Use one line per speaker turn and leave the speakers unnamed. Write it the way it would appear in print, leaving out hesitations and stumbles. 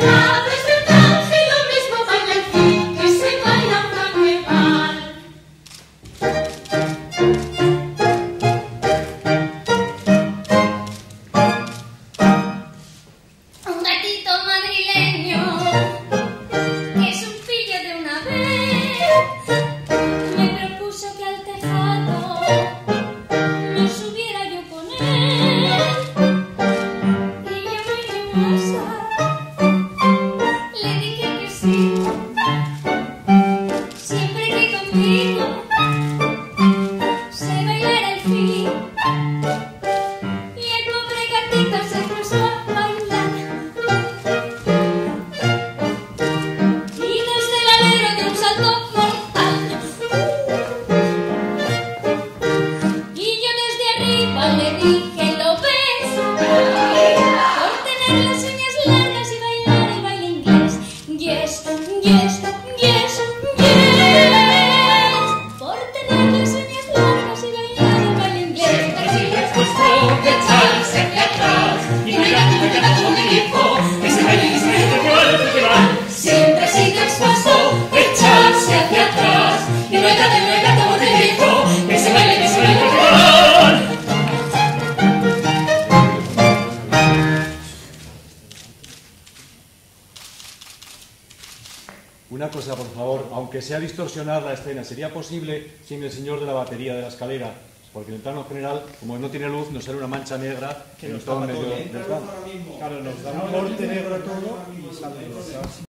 Una cosa, por favor, aunque sea distorsionar la escena, ¿sería posible sin el señor de la batería de la escalera? Porque en el plano general, como no tiene luz, nos sale una mancha negra que nos está en medio del plano.
Claro, nos da un corte negro todo y sale.